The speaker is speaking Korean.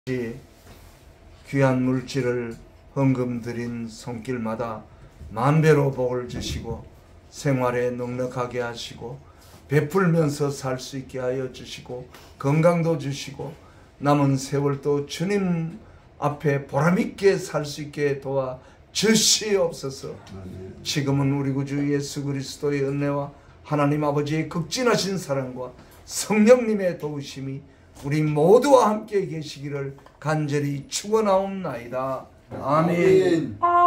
귀한 물질을 헌금 드린 손길마다 만배로 복을 주시고 생활에 넉넉하게 하시고 베풀면서 살 수 있게 하여 주시고 건강도 주시고 남은 세월도 주님 앞에 보람있게 살 수 있게 도와 주시옵소서. 지금은 우리 구주 예수 그리스도의 은혜와 하나님 아버지의 극진하신 사랑과 성령님의 도우심이 우리 모두와 함께 계시기를 간절히 축원하옵나이다. 아멘.